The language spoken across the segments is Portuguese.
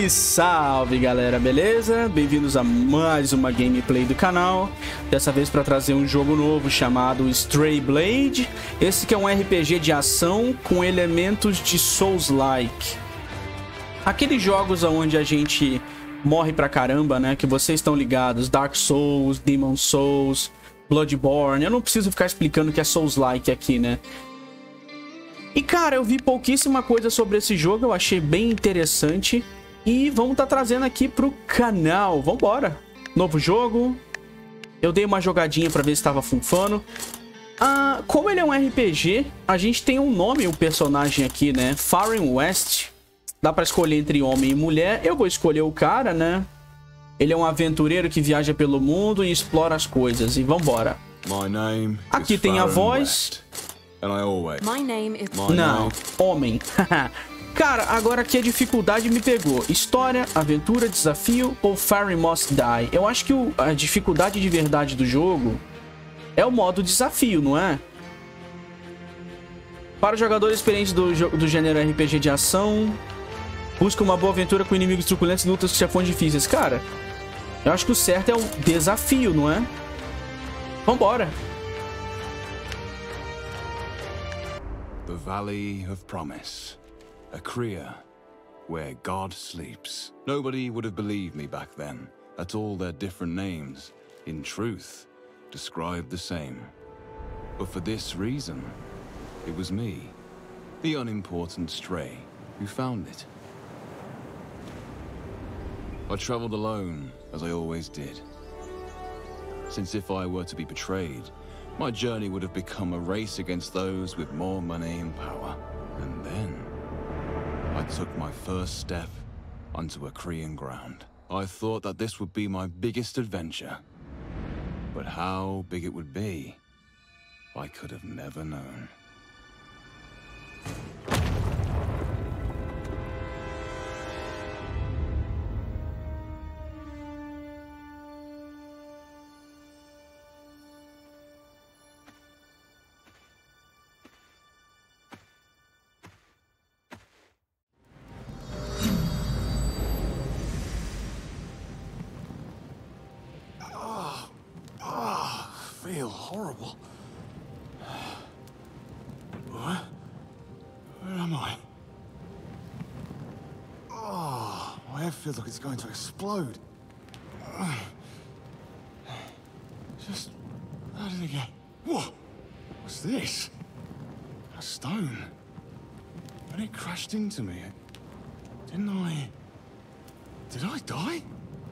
Salve, salve galera, beleza? Bem-vindos a mais uma gameplay do canal. Dessa vez para trazer um jogo novo chamado Stray Blade. Esse que é um RPG de ação com elementos de Souls-like. Aqueles jogos onde a gente morre pra caramba, né? Que vocês estão ligados. Dark Souls, Demon Souls, Bloodborne. Eu não preciso ficar explicando que é Souls-like aqui, né? E cara, eu vi pouquíssima coisa sobre esse jogo, eu achei bem interessante. E vamos estar trazendo aqui pro canal. Vambora! Novo jogo. Eu dei uma jogadinha pra ver se estava funfando. Como ele é um RPG, a gente tem um nome, o personagem aqui, né? Farin West. Dá pra escolher entre homem e mulher. Eu vou escolher o cara, né? Ele é um aventureiro que viaja pelo mundo e explora as coisas. E vambora. Aqui tem a voz. Não, homem. Cara, agora aqui a dificuldade me pegou. História, aventura, desafio ou Farin Must Die? Eu acho que a dificuldade de verdade do jogo é o modo desafio, não é? Para os jogadores experientes do gênero RPG de ação, busca uma boa aventura com inimigos truculentos e lutas com chefões difíceis. Cara, eu acho que o certo é o desafio, não é? Vambora! The Valley of Promise, a Kriya, where God sleeps. Nobody would have believed me back then, that all their different names, in truth, described the same. But for this reason, it was me, the unimportant stray, who found it. I traveled alone, as I always did. Since if I were to be betrayed, my journey would have become a race against those with more money and power. And then, I took my first step onto Akrian ground. I thought that this would be my biggest adventure. But how big it would be, I could have never known. Feel horrible. What? Where am I? Oh, my head feels like it's going to explode. Just how did it get? What? What's this? A stone. When it crashed into me, didn't I? Did I die?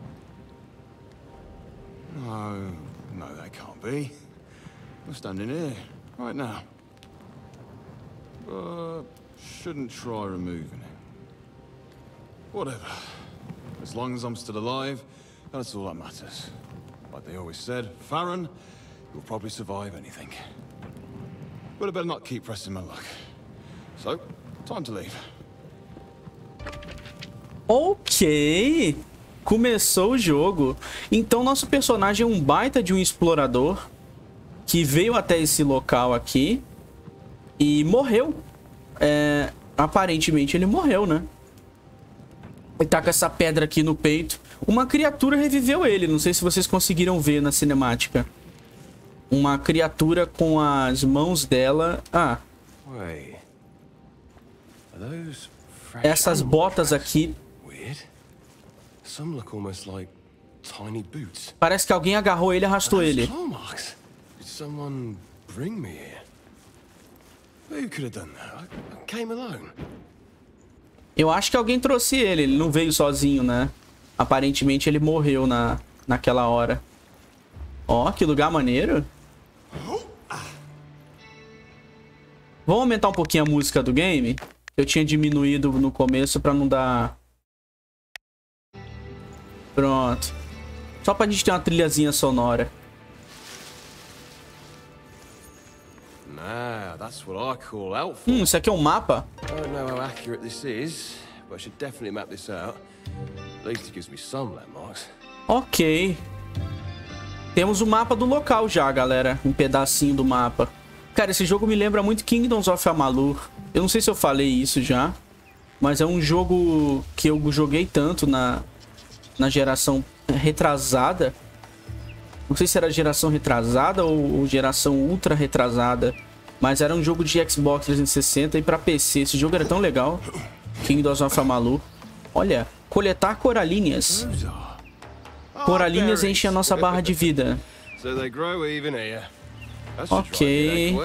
No. No, that can't be. I'm standing here, right now. Shouldn't try removing it. Whatever. As long as I'm still alive, that's all that matters. Like they always said, Farin, you'll probably survive anything. But I better not keep pressing my luck. So, time to leave. Ok. Começou o jogo. Então nosso personagem é um baita de um explorador que veio até esse local aqui e morreu. Aparentemente ele morreu, né? Ele tá com essa pedra aqui no peito. Uma criatura reviveu ele. Não sei se vocês conseguiram ver na cinemática. Uma criatura com as mãos dela. Essas botas aqui. Parece que alguém agarrou ele e arrastou ele. Eu acho que alguém trouxe ele. Ele não veio sozinho, né? Aparentemente ele morreu naquela hora. Ó, que lugar maneiro. Vamos aumentar um pouquinho a música do game. Eu tinha diminuído no começo pra não dar... Pronto. Só pra gente ter uma trilhazinha sonora. Isso aqui é um mapa? Ok. Temos o mapa do local já, galera. Um pedacinho do mapa. Cara, esse jogo me lembra muito Kingdoms of Amalur. Eu não sei se eu falei isso já. Mas é um jogo que eu joguei tanto na geração retrasada. Não sei se era geração retrasada ou geração ultra retrasada. Mas era um jogo de Xbox 360 e pra PC. Esse jogo era tão legal. Kingdoms of Amalur. Olha, coletar coralíneas. Coralíneas enchem a nossa barra de vida. Ok.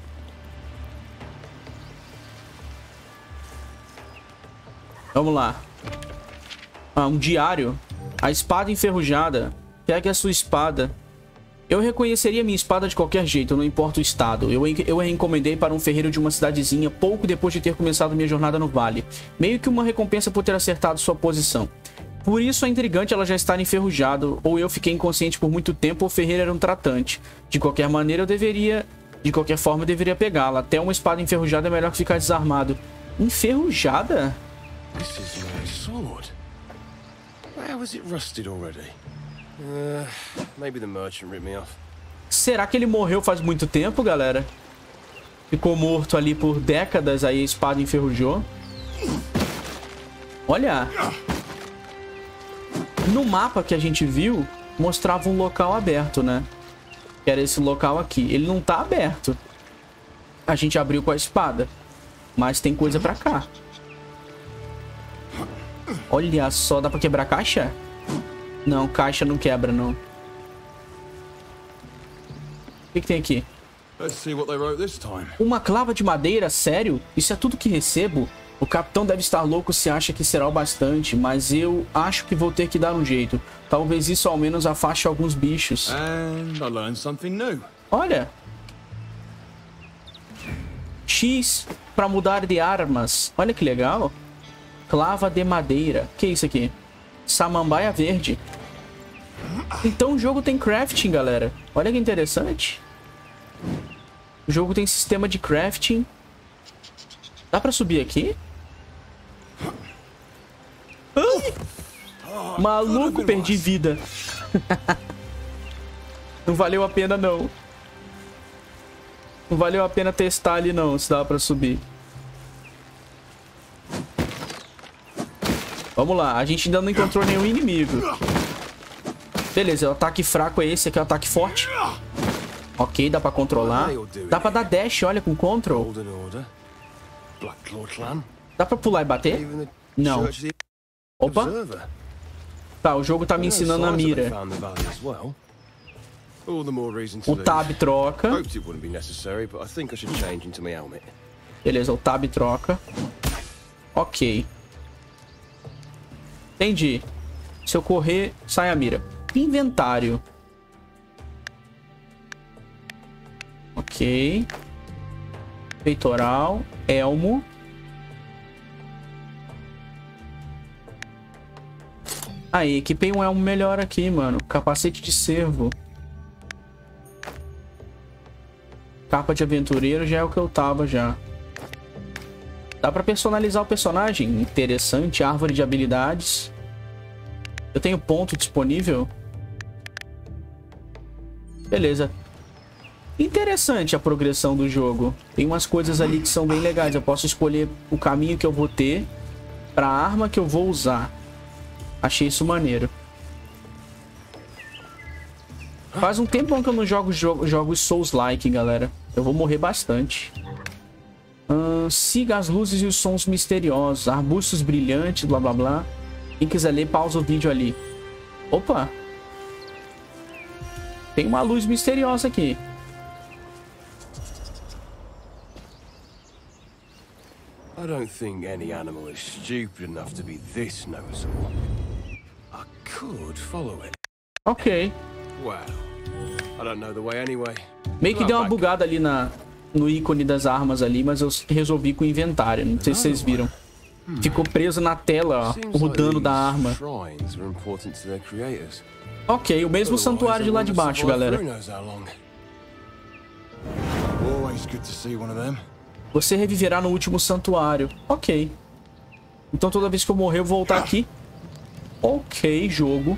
Vamos lá. Ah, um diário. A espada enferrujada. Pegue a sua espada. Eu reconheceria minha espada de qualquer jeito, não importa o estado. Eu a encomendei para um ferreiro de uma cidadezinha pouco depois de ter começado minha jornada no vale. Meio que uma recompensa por ter acertado sua posição. Por isso é intrigante ela já estar enferrujada, ou eu fiquei inconsciente por muito tempo, ou o ferreiro era um tratante. De qualquer maneira, de qualquer forma, eu deveria pegá-la. Até uma espada enferrujada é melhor que ficar desarmado. Enferrujada? This is my sword. How is it rusted already? Maybe the merchant ripped me off. Será que ele morreu faz muito tempo, galera? Ficou morto ali por décadas, aí a espada enferrujou. Olha. No mapa que a gente viu, mostrava um local aberto, né? Que era esse local aqui. Ele não tá aberto. A gente abriu com a espada. Mas tem coisa pra cá. Olha só, dá pra quebrar caixa? Não, caixa não quebra, não. O que tem aqui? Uma clava de madeira? Sério? Isso é tudo que recebo? O capitão deve estar louco se acha que será o bastante, mas eu acho que vou ter que dar um jeito. Talvez isso ao menos afaste alguns bichos. Olha. X para mudar de armas. Olha que legal. Clava de madeira. Que é isso aqui? Samambaia verde. Então o jogo tem crafting, galera. Olha que interessante. O jogo tem sistema de crafting. Dá pra subir aqui? Ai! Maluco, perdi vida. Não valeu a pena, não. Não valeu a pena testar ali, não, se dava pra subir. Vamos lá, a gente ainda não encontrou nenhum inimigo. Beleza, o ataque fraco é esse, aqui é o ataque forte. Ok, dá pra controlar. Dá pra dar dash, olha, com control. Dá pra pular e bater? Não. Opa. Tá, o jogo tá me ensinando a mira. O tab troca. Beleza, o tab troca. Ok. Entendi. Se eu correr, sai a mira. Inventário. Ok. Peitoral. Elmo. Aí, equipei um elmo melhor aqui, mano. Capacete de cervo. Capa de aventureiro já é o que eu tava já. Dá pra personalizar o personagem. Interessante. Árvore de habilidades. Eu tenho ponto disponível. Beleza. Interessante a progressão do jogo. Tem umas coisas ali que são bem legais. Eu posso escolher o caminho que eu vou ter pra arma que eu vou usar. Achei isso maneiro. Faz um tempão que eu não jogo jogos Souls-like, galera. Eu vou morrer bastante. Siga as luzes e os sons misteriosos. Arbustos brilhantes, blá blá blá. Quem quiser ler, pausa o vídeo ali. Opa! Tem uma luz misteriosa aqui. I don't think any animal is stupid enough to be this noticeable. I could follow it. Ok. Well, I don't know the way anyway. Meio que deu uma bugada ali no ícone das armas ali, mas eu resolvi com o inventário. Não sei se vocês viram. Ficou preso na tela, ó, o dano da arma. Ok, o mesmo santuário de lá de baixo, galera. Você reviverá no último santuário. Ok. Então toda vez que eu morrer eu vou voltar aqui. Ok, jogo.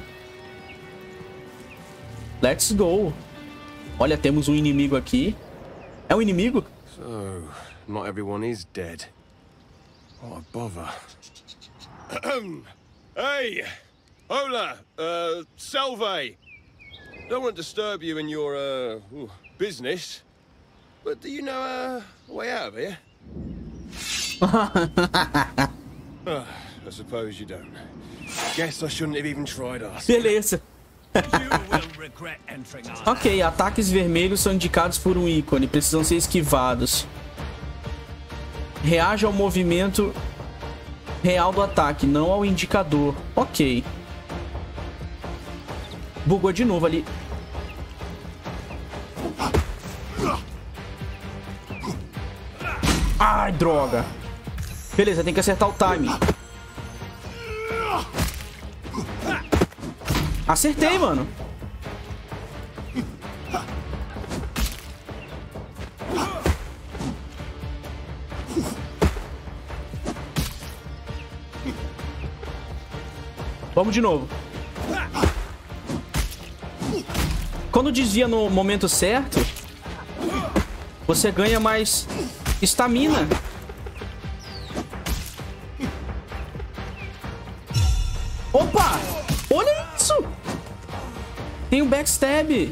Let's go. Olha, temos um inimigo aqui. É um inimigo? So, not everyone is dead. Oh, bother. Hey! Hola! Salve! Don't want to disturb you in your, business. But do you know a way out of here? I suppose you don't. Guess I shouldn't have even tried asking. Beleza. Ok, ataques vermelhos são indicados por um ícone. Precisam ser esquivados. Reaja ao movimento real do ataque, não ao indicador. Ok. Bugou de novo ali. Ai, droga. Beleza, tem que acertar o timing. Acertei, mano. Vamos de novo. Quando desvia no momento certo, você ganha mais estamina. Opa! Olha isso! Tem um backstab.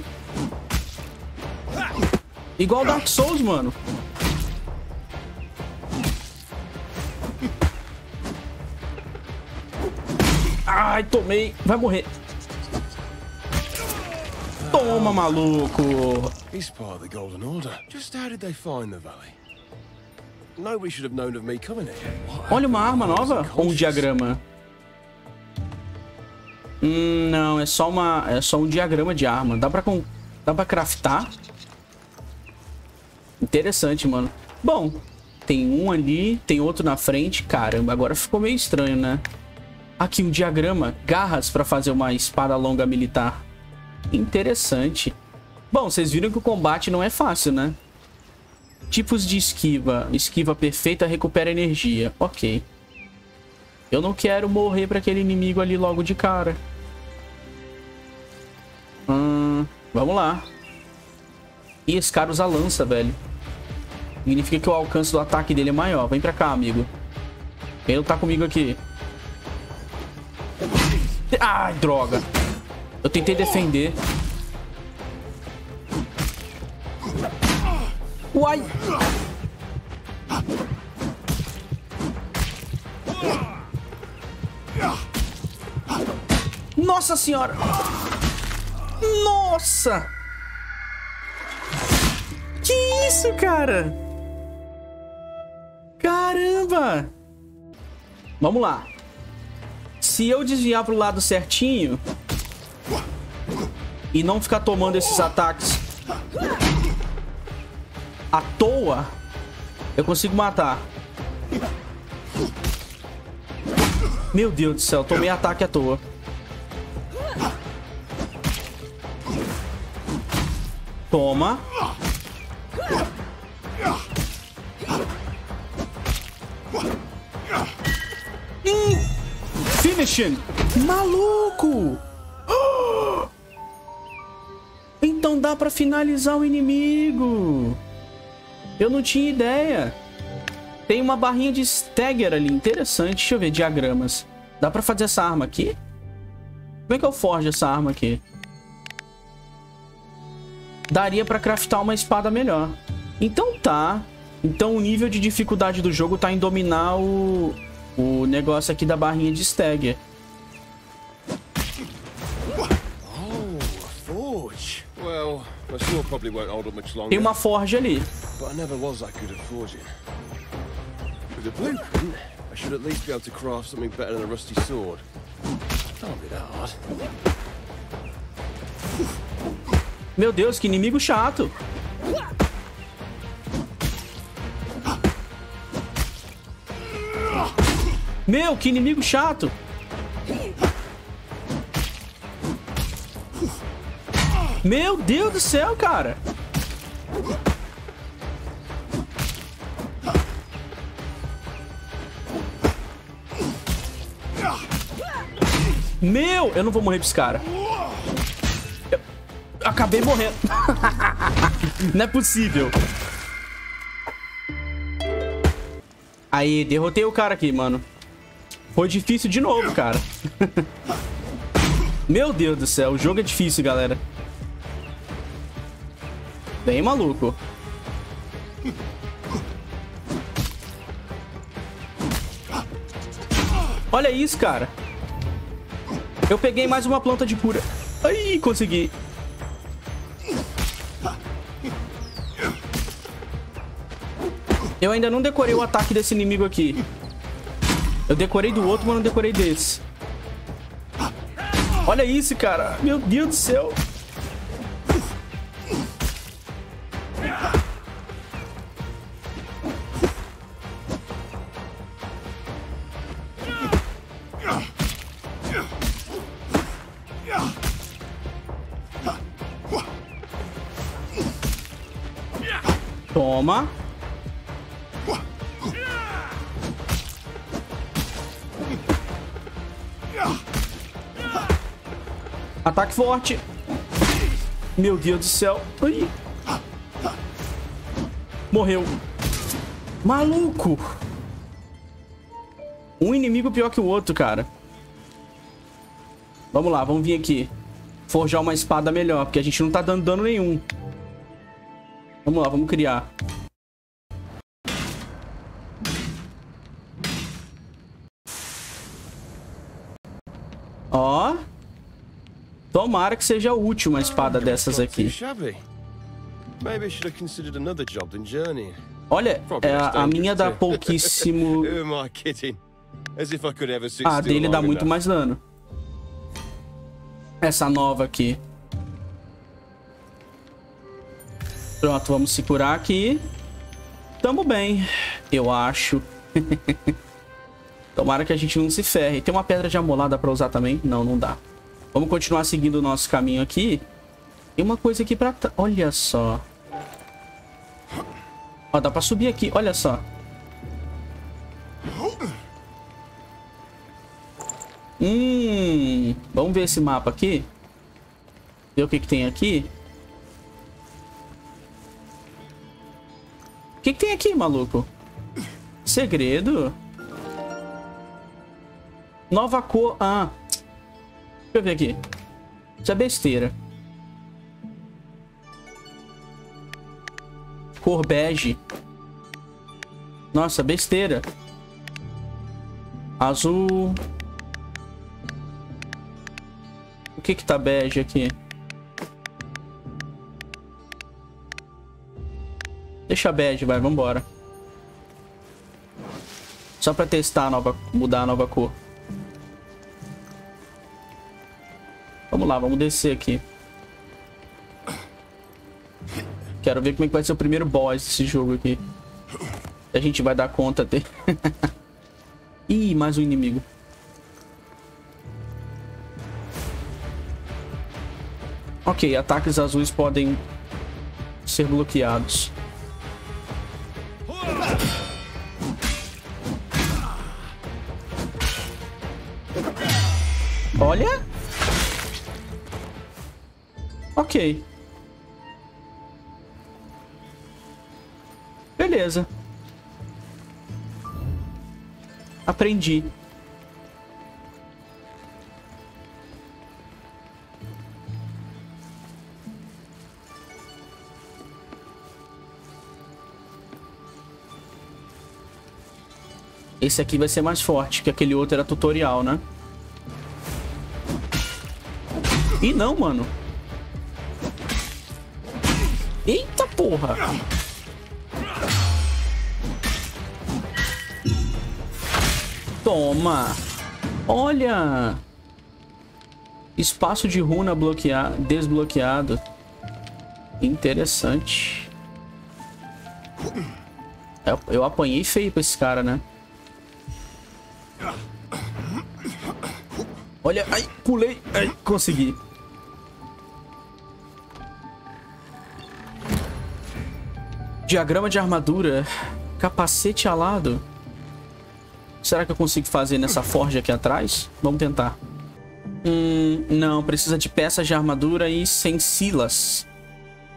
Igual Dark Souls, mano. Ai, tomei. Vai morrer. Toma, maluco. He's part of the Golden Order. Just how did they find the valley? Nobody should have known of me coming here. Olha uma arma nova ou um diagrama? Não, é só um diagrama de arma. Dá pra craftar? Interessante, mano. Bom, tem um ali, tem outro na frente. Caramba, agora ficou meio estranho, né? Aqui um diagrama, garras pra fazer uma espada longa militar. Interessante. Bom, vocês viram que o combate não é fácil, né? Tipos de esquiva. Esquiva perfeita recupera energia. Ok. Eu não quero morrer pra aquele inimigo ali logo de cara. Vamos lá. E esse cara usa lança, velho. Significa que o alcance do ataque dele é maior. Vem pra cá, amigo. Vem lutar comigo aqui. Ai, droga. Eu tentei defender. Uai. Nossa senhora. Nossa. Que isso, cara? Caramba. Vamos lá. Se eu desviar pro lado certinho e não ficar tomando esses ataques à toa, eu consigo matar. Meu Deus do céu, tomei ataque à toa. Toma. Finishing. Maluco. Então dá pra finalizar o inimigo. Eu não tinha ideia. Tem uma barrinha de stagger ali. Interessante. Deixa eu ver. Diagramas. Dá pra fazer essa arma aqui? Como é que eu forjo essa arma aqui? Daria pra craftar uma espada melhor. Então tá. Então o nível de dificuldade do jogo tá em dominar o negócio aqui da barrinha de stagger. Tem uma forja ali. Meu Deus, que inimigo chato. Meu, que inimigo chato. Meu Deus do céu, cara. Meu, eu não vou morrer pra esse cara. Eu acabei morrendo. Não é possível. Aí, derrotei o cara aqui, mano. Foi difícil de novo, cara. Meu Deus do céu, o jogo é difícil, galera. Bem maluco. Olha isso, cara. Eu peguei mais uma planta de cura. Aí, consegui. Eu ainda não decorei o ataque desse inimigo aqui. Eu decorei do outro, mas não decorei desse. Olha isso, cara. Meu Deus do céu. Toma. Ataque forte. Meu Deus do céu. Ai. Morreu. Maluco. Um inimigo pior que o outro, cara. Vamos lá, vamos vir aqui. Forjar uma espada melhor, porque a gente não tá dando dano nenhum. Vamos lá, vamos criar. Ó. Tomara que seja útil uma espada dessas aqui. Olha, a minha dá pouquíssimo. A dele dá muito mais dano. Essa nova aqui. Pronto, vamos se curar aqui. Tamo bem, eu acho. Tomara que a gente não se ferre. Tem uma pedra de amolada pra usar também? Não, não dá. Vamos continuar seguindo o nosso caminho aqui. Tem uma coisa aqui pra trás. Olha só. Ó, dá pra subir aqui. Olha só. Vamos ver esse mapa aqui. Ver o que que tem aqui. O que que tem aqui, maluco? Segredo. Nova cor. Ah. Deixa eu ver aqui. Isso é besteira. Cor bege. Nossa, besteira. Azul. O que que tá bege aqui? Deixa bege, vai, vambora. Só pra testar a nova, mudar a nova cor. Vamos lá, vamos descer aqui. Quero ver como é que vai ser o primeiro boss desse jogo aqui. A gente vai dar conta dele. Ih, mais um inimigo. Ok, ataques azuis podem ser bloqueados. Olha. Ok. Beleza. Aprendi. Esse aqui vai ser mais forte, que aquele outro era tutorial, né? Ih, não, mano. Eita porra. Toma. Olha. Espaço de runa bloqueado, desbloqueado. Interessante. Eu apanhei feio pra esse cara, né? Olha, ai, pulei, ai, consegui. Diagrama de armadura, capacete alado. Será que eu consigo fazer nessa forja aqui atrás? Vamos tentar. Não, precisa de peças de armadura e sensilas.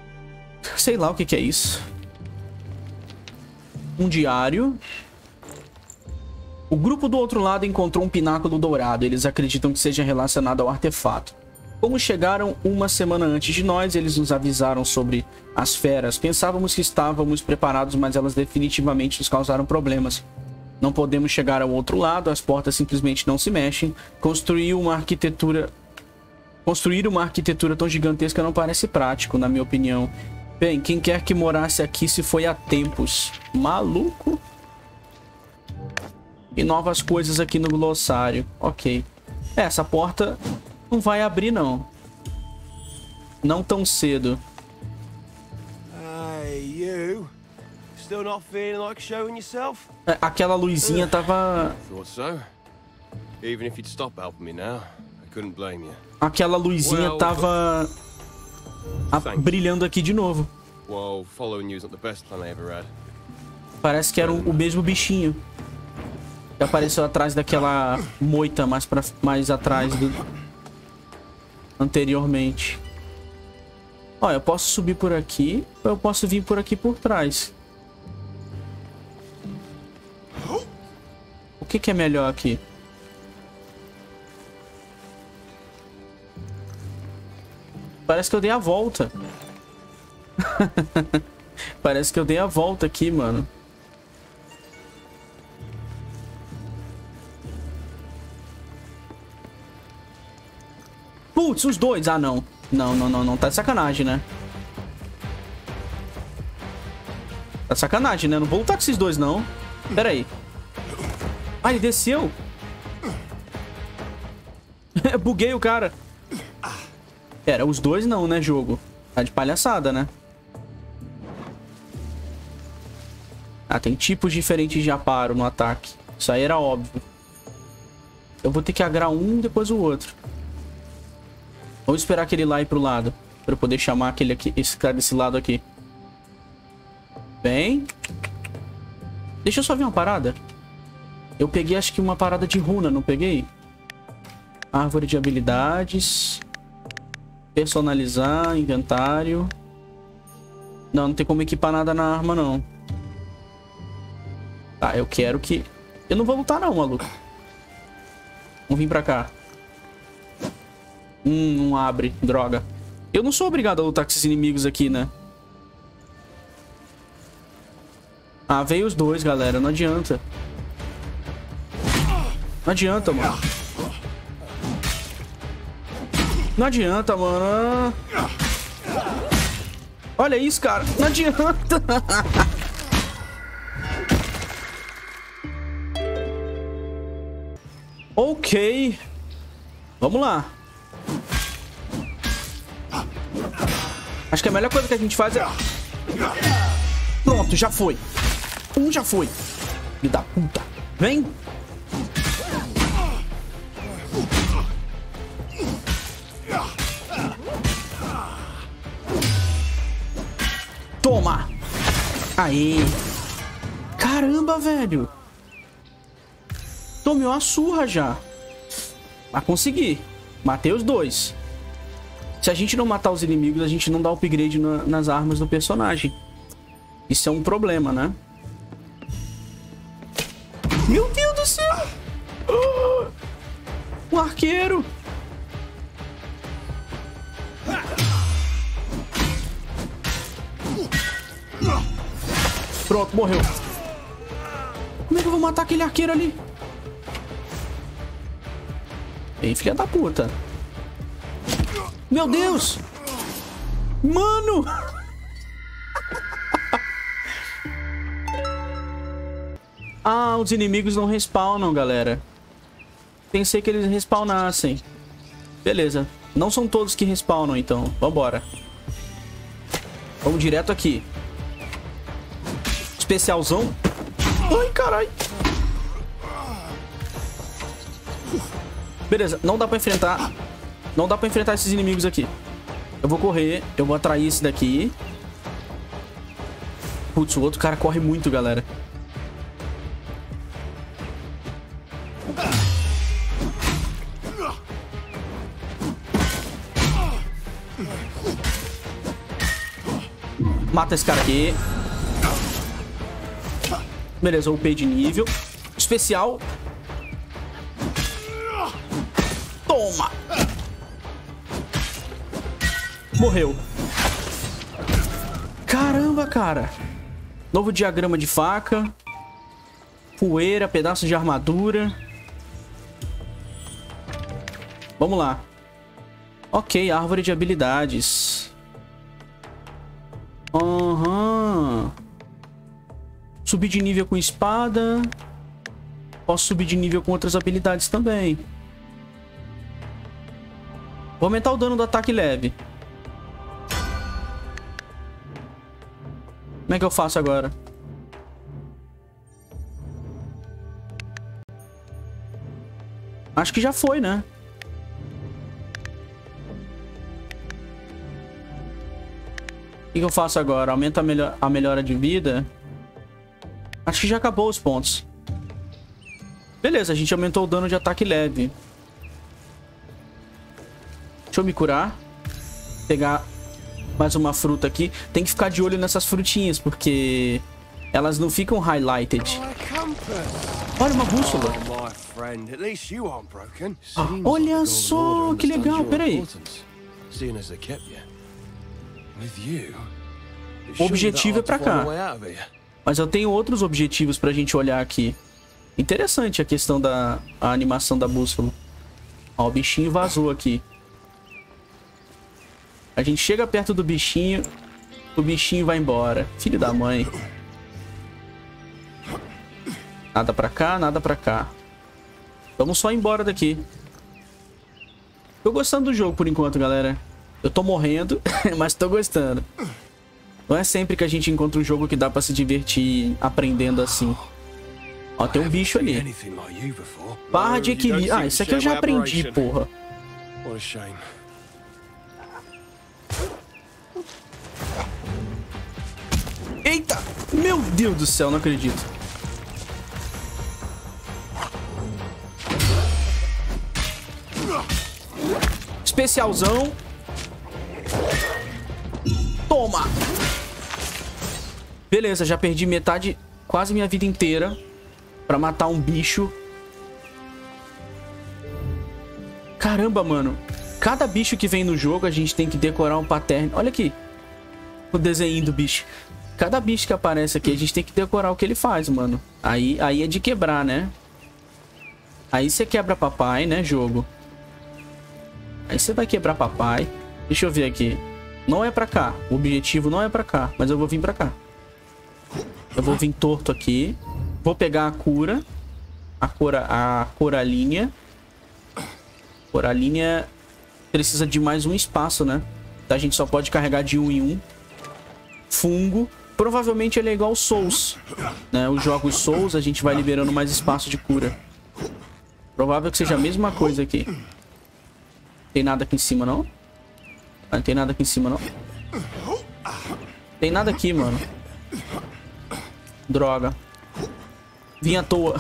Sei lá o que que é isso. Um diário. O grupo do outro lado encontrou um pináculo dourado. Eles acreditam que seja relacionado ao artefato. Como chegaram uma semana antes de nós, eles nos avisaram sobre as feras. Pensávamos que estávamos preparados, mas elas definitivamente nos causaram problemas. Não podemos chegar ao outro lado, as portas simplesmente não se mexem. Construir uma arquitetura tão gigantesca não parece prático, na minha opinião. Bem, quem quer que morasse aqui se foi há tempos. Maluco? E novas coisas aqui no glossário. Ok. Essa porta não vai abrir, não. Não tão cedo. Hey, you. Still not feeling like showing yourself? Aquela luzinha tava... Thought so. Even if you'd stop helping me now, I couldn't blame you. Aquela luzinha tava... brilhando aqui de novo. Well, following you isn't the best plan I ever had. Parece que era o mesmo bichinho que apareceu atrás daquela moita mais atrás do... anteriormente. Ó, eu posso subir por aqui ou eu posso vir por aqui por trás. O que é melhor aqui? Parece que eu dei a volta. Parece que eu dei a volta aqui, mano. Putz, os dois. Ah, não. Não. Tá de sacanagem, né? Tá de sacanagem, né? Não vou lutar com esses dois, não. Pera aí. Ah, ele desceu. Buguei o cara. Pera, os dois não, né, jogo? Tá de palhaçada, né? Ah, tem tipos diferentes de aparo no ataque. Isso aí era óbvio. Eu vou ter que agrar um, depois o outro. Vamos esperar aquele lá ir pro lado. Pra eu poder chamar aquele aqui, esse cara desse lado aqui. Bem. Deixa eu só ver uma parada. Eu peguei, acho que uma parada de runa, não peguei? Árvore de habilidades. Personalizar, inventário. Não tem como equipar nada na arma, não. Tá, eu quero que... Eu não vou lutar não, maluco. Vamos vir pra cá. Não abre, droga. Eu não sou obrigado a lutar com esses inimigos aqui, né? Ah, veio os dois, galera. Não adianta. Não adianta, mano. Não adianta, mano. Olha isso, cara. Não adianta. Ok. Vamos lá. Acho que a melhor coisa que a gente faz é... Pronto, já foi. Um já foi. Filho da puta. Vem. Toma. Aí. Caramba, velho. Tomei uma surra já. Mas consegui. Matei os dois. Se a gente não matar os inimigos, a gente não dá upgrade nas armas do personagem. Isso é um problema, né? Meu Deus do céu! Um arqueiro! Pronto, morreu. Como é que eu vou matar aquele arqueiro ali? Ei, filha da puta. Meu Deus! Mano! Ah, os inimigos não respawnam, galera. Pensei que eles respawnassem. Beleza. Não são todos que respawnam, então. Vambora. Vamos direto aqui. Especialzão. Ai, caralho. Beleza, não dá pra enfrentar. Não dá pra enfrentar esses inimigos aqui. Eu vou correr. Eu vou atrair esse daqui. Putz, o outro cara corre muito, galera. Mata esse cara aqui. Beleza, upei de nível. Especial. Toma! Morreu. Caramba, cara. Novo diagrama de faca. Poeira, pedaço de armadura. Vamos lá. Ok, árvore de habilidades. Aham. Subir de nível com espada. Posso subir de nível com outras habilidades também. Vou aumentar o dano do ataque leve. Como é que eu faço agora? Acho que já foi, né? O que eu faço agora? Aumenta a melhora de vida? Acho que já acabou os pontos. Beleza, a gente aumentou o dano de ataque leve. Deixa eu me curar. Pegar mais uma fruta aqui. Tem que ficar de olho nessas frutinhas, porque elas não ficam highlighted. Olha uma bússola. Olha só, que legal. Pera aí. O objetivo é pra cá. Mas eu tenho outros objetivos pra gente olhar aqui. Interessante a questão da animação da bússola. Ó, o bichinho vazou aqui. A gente chega perto do bichinho, o bichinho vai embora. Filho da mãe. Nada pra cá, nada pra cá. Vamos só embora daqui. Tô gostando do jogo por enquanto, galera. Eu tô morrendo, mas tô gostando. Não é sempre que a gente encontra um jogo que dá pra se divertir aprendendo assim. Ó, tem um bicho ali. Barra de equilíbrio. Ah, isso aqui eu já aprendi, porra. Eita! Meu Deus do céu, não acredito. Especialzão. Toma! Beleza, já perdi metade, quase minha vida inteira pra matar um bicho. Caramba, mano. Cada bicho que vem no jogo a gente tem que decorar um pattern. Olha aqui o desenho do bicho. Cada bicho que aparece aqui a gente tem que decorar o que ele faz, mano. Aí é de quebrar, né? Aí você quebra papai, né, jogo? Aí você vai quebrar papai. Deixa eu ver aqui. Não é pra cá. O objetivo não é pra cá. Mas eu vou vir pra cá. Eu vou vir torto aqui. Vou pegar a cura. A coralinha. Coralinha precisa de mais um espaço, né? A gente só pode carregar de um em um. Fungo. Provavelmente ele é igual Souls, né? Os jogos Souls a gente vai liberando mais espaço de cura. Provável que seja a mesma coisa aqui. Tem nada aqui em cima, não? Não tem nada aqui em cima, não? Tem nada aqui, mano. Droga. Vim à toa.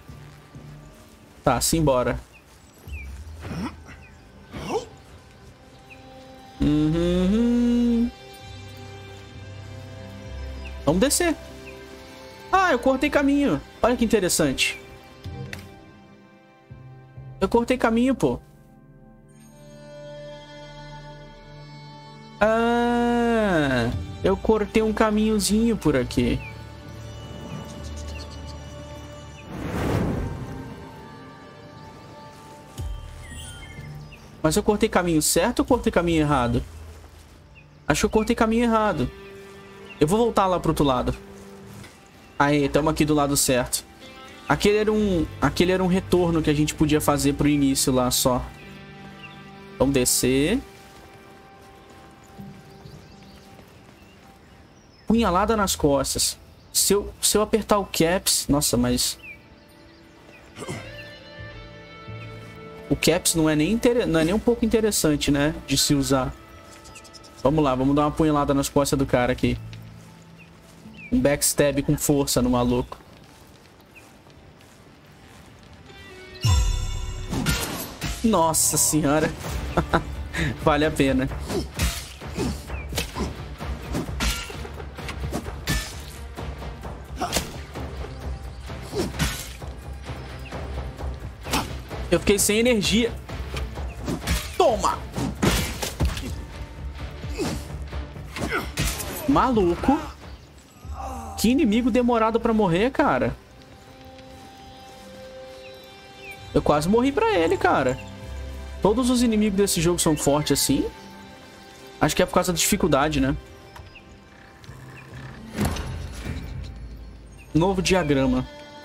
Tá, simbora. Vamos descer. Ah, eu cortei caminho. Olha que interessante. Eu cortei caminho, pô. Ah, eu cortei um caminhozinho por aqui. Mas eu cortei caminho certo ou cortei caminho errado? Acho que eu cortei caminho errado. Eu vou voltar lá pro outro lado. Aí, estamos aqui do lado certo. Aquele era um retorno que a gente podia fazer pro início lá só. Vamos descer. Punhalada nas costas. Se eu apertar o caps... Nossa, mas... O caps não é nem um pouco interessante, né? De se usar. Vamos lá, vamos dar uma punhalada nas costas do cara aqui. Um backstab com força no maluco. Nossa senhora. Vale a pena. Eu fiquei sem energia. Maluco. Que inimigo demorado pra morrer, cara. Eu quase morri pra ele, cara. Todos os inimigos desse jogo são fortes assim. Acho que é por causa da dificuldade, né? Novo diagrama.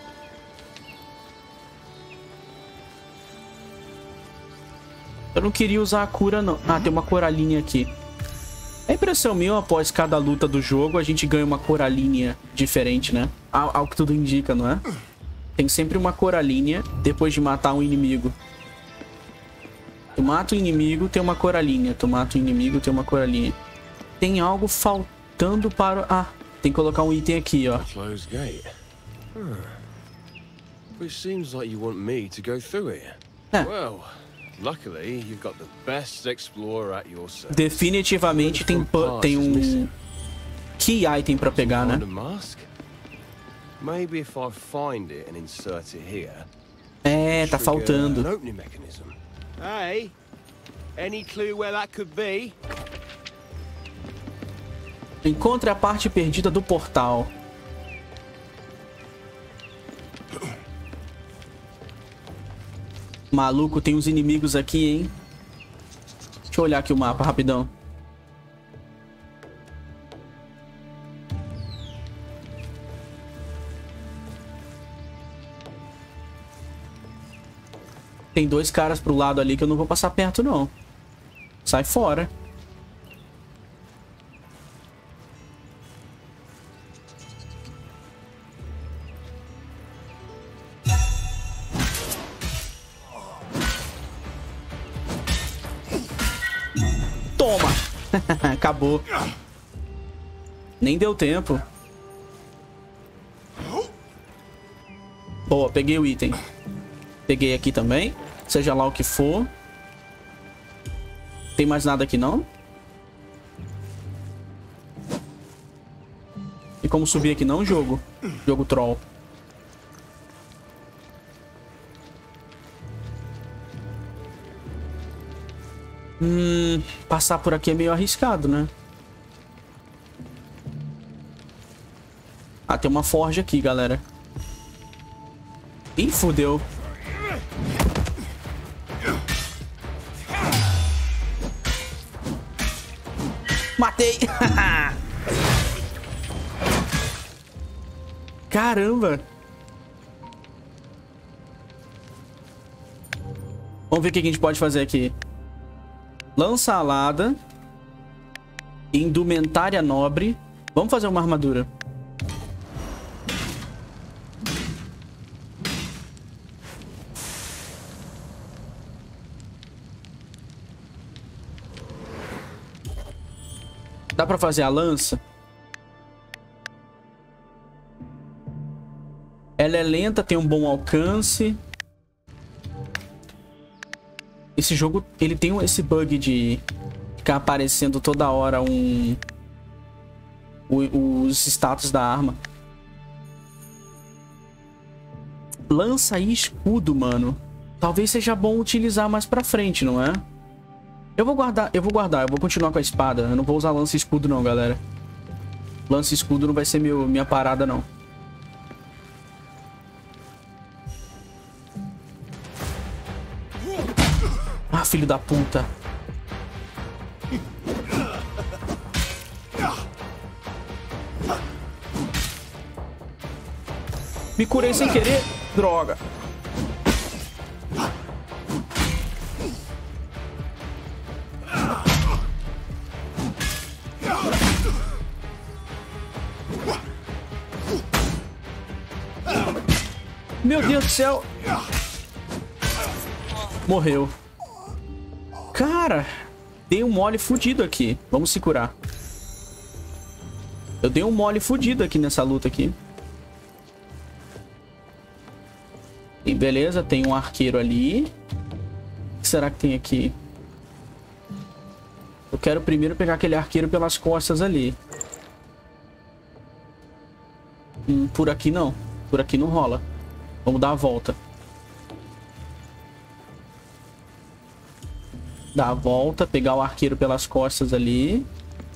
Eu não queria usar a cura, não. Ah, tem uma coralinha aqui. É impressão minha, após cada luta do jogo, a gente ganha uma coralinha diferente, né? Ao que tudo indica, não é? Tem sempre uma coralinha depois de matar um inimigo. Tu mata o inimigo, tem uma coralinha. Tu mata o inimigo, tem uma coralinha. Tem algo faltando para... Ah, tem que colocar um item aqui, ó. Closed gate. Which seems like you want me to go through it. Well, luckily you've got the best explorer at your service. Definitivamente tem um key item pra pegar, né? Maybe if I find it and insert it here. É, tá faltando. Hey, any clue where that could be? Encontre a parte perdida do portal. Maluco, tem uns inimigos aqui, hein? Deixa eu olhar aqui o mapa rapidão. Tem dois caras pro lado ali que eu não vou passar perto, não. Sai fora. Toma! Acabou. Nem deu tempo. Boa, peguei o item. Peguei aqui também. Seja lá o que for. Tem mais nada aqui, não? E como subir aqui não, jogo? Jogo troll. Passar por aqui é meio arriscado, né? Ah, tem uma forja aqui, galera. Ih, fudeu. Matei! Caramba! Vamos ver o que a gente pode fazer aqui. Lança alada. Indumentária nobre. Vamos fazer uma armadura. Dá pra fazer a lança? Ela é lenta, tem um bom alcance. Esse jogo, ele tem esse bug de ficar aparecendo toda hora os status da arma. Lança e escudo, mano. Talvez seja bom utilizar mais pra frente, não é? Eu vou guardar, eu vou continuar com a espada. Eu não vou usar lança e escudo não, galera. Lança e escudo não vai ser minha parada, não. Ah, filho da puta. Me curei sem querer. Droga. Meu Deus do céu. Morreu. Cara, dei um mole fudido aqui. Vamos se curar. Eu dei um mole fudido aqui nessa luta aqui. E beleza, tem um arqueiro ali. O que será que tem aqui? Eu quero primeiro pegar aquele arqueiro pelas costas ali. Por aqui não. Por aqui não rola. Vamos dar a volta. Dar a volta, pegar o arqueiro pelas costas ali.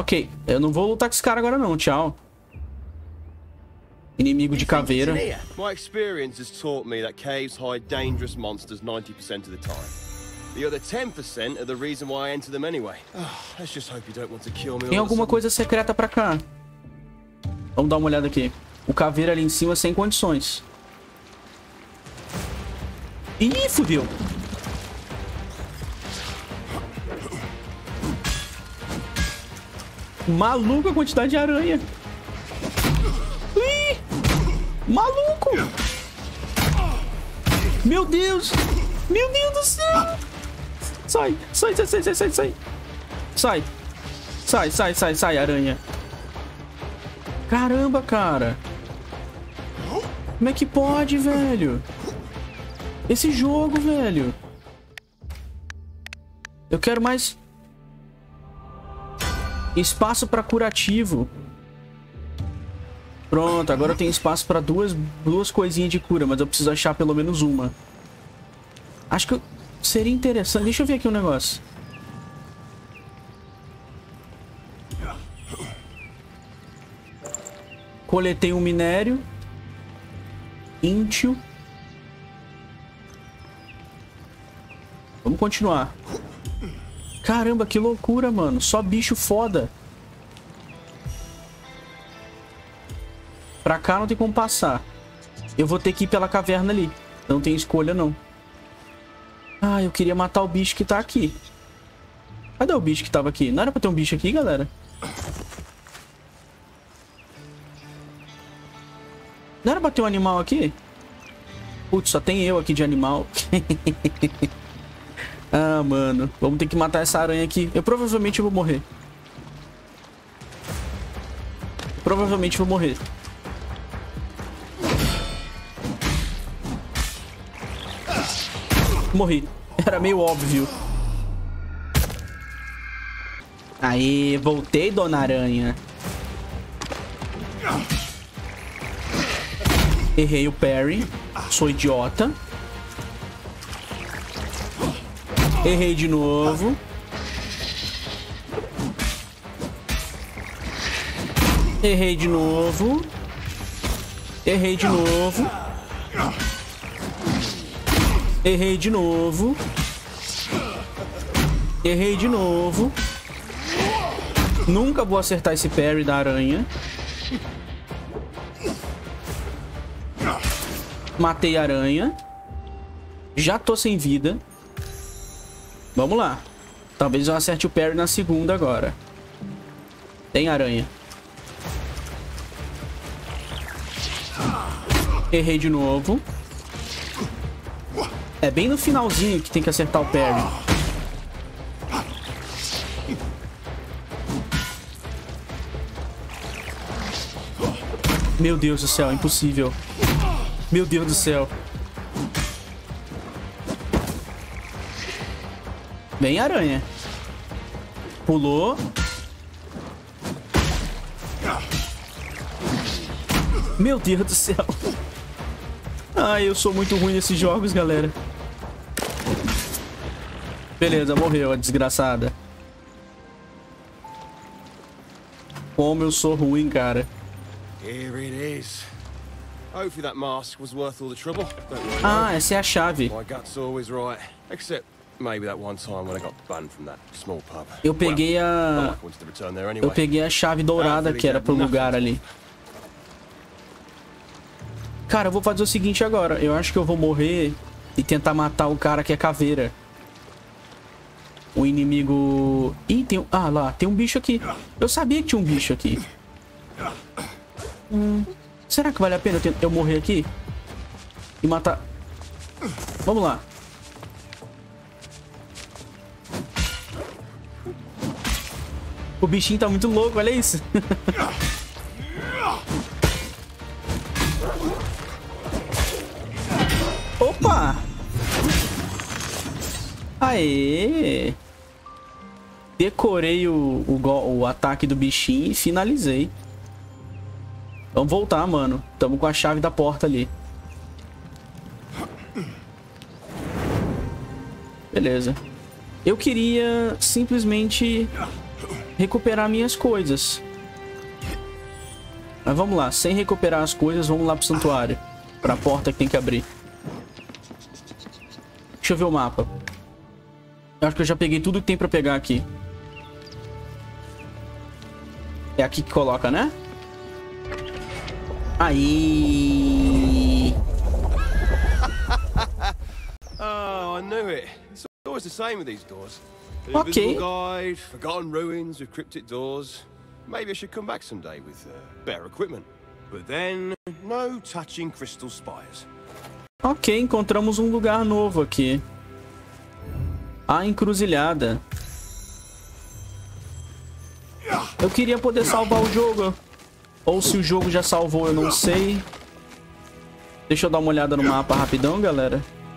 Ok, eu não vou lutar com esse cara agora não, tchau. Inimigo de caveira. My experience has taught me that caves hide dangerous monsters 90% of the time. The other 10% are the reason why I enter them anyway. Let's just hope you don't want to kill me. Tem alguma coisa secreta pra cá. Vamos dar uma olhada aqui. O caveira ali em cima sem condições. Ih, fudeu. Maluco a quantidade de aranha. Ih, maluco. Meu Deus. Meu Deus do céu. Sai, sai, sai, sai, sai, sai, sai. Sai. Sai, sai, sai, sai, aranha. Caramba, cara. Como é que pode, velho? Esse jogo, velho. Eu quero mais espaço para curativo. Pronto, agora eu tenho espaço para duas coisinhas de cura, mas eu preciso achar pelo menos uma. Acho que seria interessante. Deixa eu ver aqui um negócio. Coletei um minério. Íntio. Vamos continuar. Caramba, que loucura, mano. Só bicho foda. Pra cá não tem como passar. Eu vou ter que ir pela caverna ali. Não tem escolha, não. Ah, eu queria matar o bicho que tá aqui. Cadê o bicho que tava aqui? Não era pra ter um bicho aqui, galera? Não era pra ter um animal aqui? Putz, só tem eu aqui de animal. Ah, mano. Vamos ter que matar essa aranha aqui. Eu provavelmente vou morrer. Provavelmente vou morrer. Morri. Era meio óbvio. Aí, voltei, dona aranha. Errei o parry. Sou idiota. Errei de novo. Errei de novo. Errei de novo. Errei de novo. Errei de novo. Nunca vou acertar esse parry da aranha. Matei a aranha. Já tô sem vida. Vamos lá. Talvez eu acerte o parry na segunda agora. Tem aranha. Errei de novo. É bem no finalzinho que tem que acertar o parry. Meu Deus do céu, impossível. Meu Deus do céu. Vem aranha. Pulou. Meu Deus do céu. Ai, eu sou muito ruim nesses jogos, galera. Beleza, morreu a desgraçada. Como eu sou ruim, cara. Here it is. Hopefully that mask was worth all the trouble. Ah, essa é a chave. My gut's always right, except maybe that one time when I got banned from that small pub. Eu peguei a chave dourada que era pro lugar ali. Cara, eu vou fazer o seguinte agora. Eu acho que eu vou morrer e tentar matar o cara que é caveira. O inimigo... Ih, tem... Ah, lá. Tem um bicho aqui. Eu sabia que tinha um bicho aqui. Será que vale a pena eu morrer aqui? E matar... Vamos lá. O bichinho tá muito louco, olha isso. Opa! Aê! Decorei o ataque do bichinho e finalizei. Vamos voltar, mano. Tamo com a chave da porta ali. Beleza. Eu queria simplesmente recuperar minhas coisas. Mas vamos lá, sem recuperar as coisas, vamos lá pro santuário. Pra porta que tem que abrir. Deixa eu ver o mapa. Eu acho que eu já peguei tudo que tem pra pegar aqui. É aqui que coloca, né? Aí. Oh, I knew it. It's always the same with these doors. An Okay. invisible guide, forgotten ruins with cryptic doors. Maybe I should come back someday with better equipment. But then, no touching crystal spires. Ok, encontramos um lugar novo aqui. A encruzilhada. Eu queria poder salvar o jogo. Ou se o jogo já salvou, eu não sei. Deixa eu dar uma olhada no mapa rapidão, galera.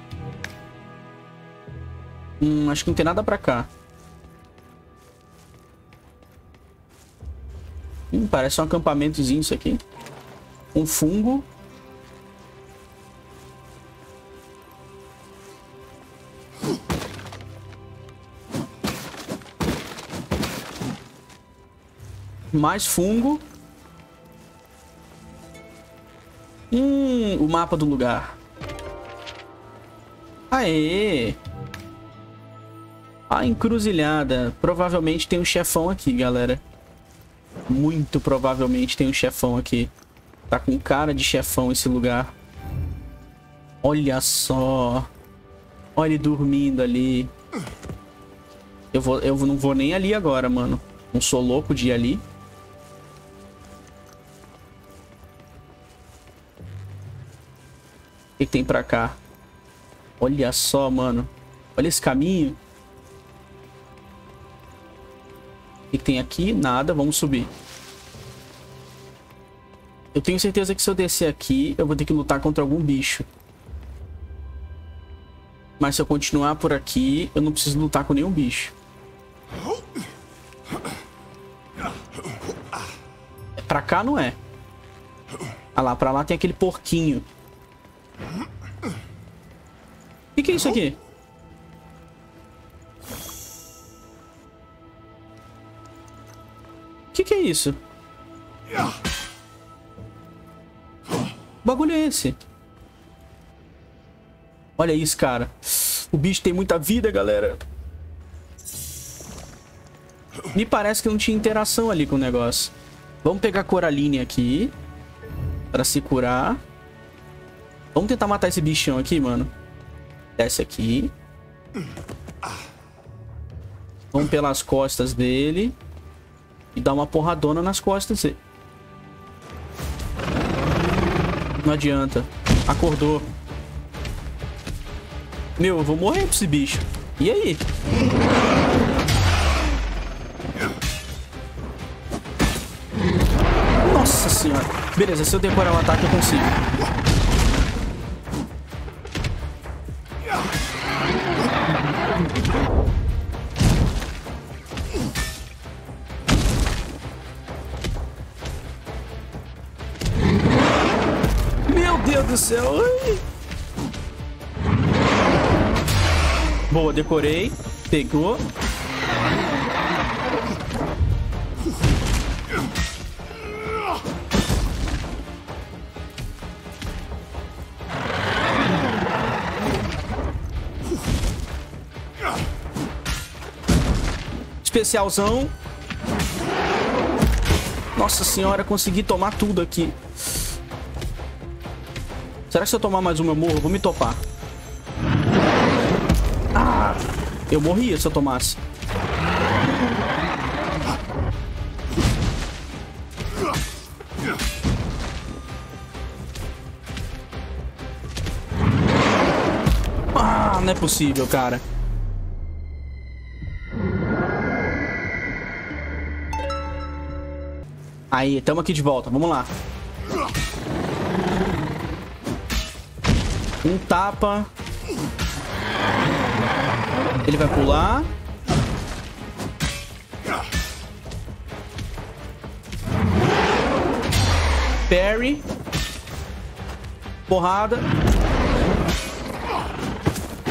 Acho que não tem nada pra cá. Parece um acampamentozinho isso aqui. Um fungo. Mais fungo. O mapa do lugar. Aê! A encruzilhada. Provavelmente tem um chefão aqui, galera. Muito provavelmente tem um chefão aqui. Tá com cara de chefão esse lugar. Olha só. Olha ele dormindo ali. Eu não vou nem ali agora, mano. Não sou louco de ir ali. O que tem pra cá? Olha só, mano. Olha esse caminho. O que tem aqui? Nada. Vamos subir. Eu tenho certeza que se eu descer aqui, eu vou ter que lutar contra algum bicho. Mas se eu continuar por aqui, eu não preciso lutar com nenhum bicho. Pra cá não é. Ah lá, pra lá tem aquele porquinho. O que é isso aqui? O que é isso? O bagulho é esse? Olha isso, cara. O bicho tem muita vida, galera. Me parece que não tinha interação ali com o negócio. Vamos pegar a Coraline aqui. Pra se curar. Vamos tentar matar esse bichão aqui, mano. Desce aqui. Vamos pelas costas dele. E dar uma porradona nas costas dele. Não adianta. Acordou. Meu, eu vou morrer pra esse bicho. E aí? Nossa senhora. Beleza, se eu decorar o ataque eu consigo. Meu Deus do céu. Ai. Boa, decorei. Pegou. Especialzão. Nossa senhora, consegui tomar tudo aqui. Será que se eu tomar mais uma eu morro? Eu vou me topar. Ah, eu morria se eu tomasse. Ah, não é possível, cara. Aí, tamo aqui de volta. Vamos lá. Um tapa. Ele vai pular. Parry. Porrada.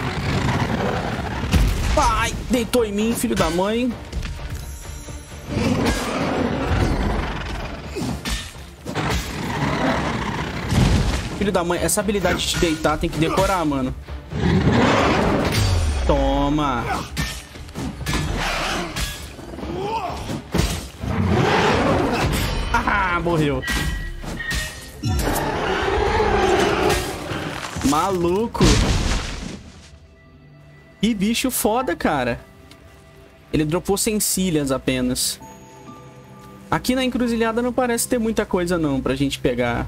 Ai, deitou em mim, filho da mãe. Filho da mãe, essa habilidade de te deitar tem que decorar, mano. Toma. Ah, morreu. Maluco. Que bicho foda, cara. Ele dropou sencilhas apenas. Aqui na encruzilhada não parece ter muita coisa não pra gente pegar.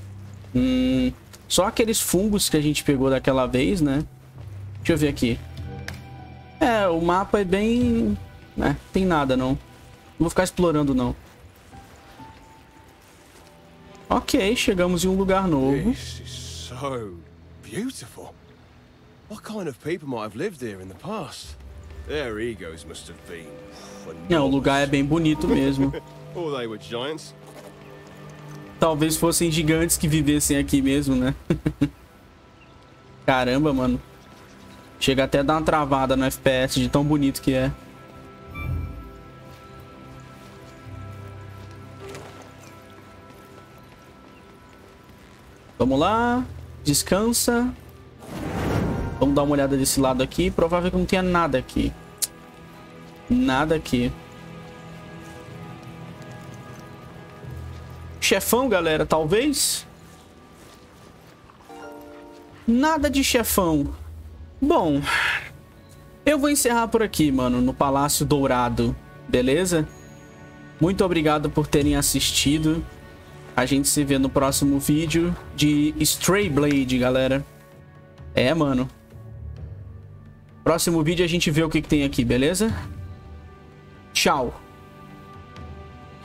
Só aqueles fungos que a gente pegou daquela vez, né? Deixa eu ver aqui. É, o mapa é bem... tem nada não. Não vou ficar explorando não. Ok, chegamos em um lugar novo. This is so beautiful. What kind of people might have lived here in the past? Their egos must have been O lugar é bem bonito mesmo. Or they were giants. Talvez fossem gigantes que vivessem aqui mesmo, né? Caramba, mano. Chega até a dar uma travada no FPS de tão bonito que é. Vamos lá. Descansa. Vamos dar uma olhada desse lado aqui. Provável que não tenha nada aqui. Nada aqui. Chefão, galera, talvez? Nada de chefão. Bom, eu vou encerrar por aqui, mano, no Palácio Dourado, beleza? Muito obrigado por terem assistido. A gente se vê no próximo vídeo de Stray Blade, galera. É, mano. Próximo vídeo a gente vê o que tem aqui, beleza? Tchau.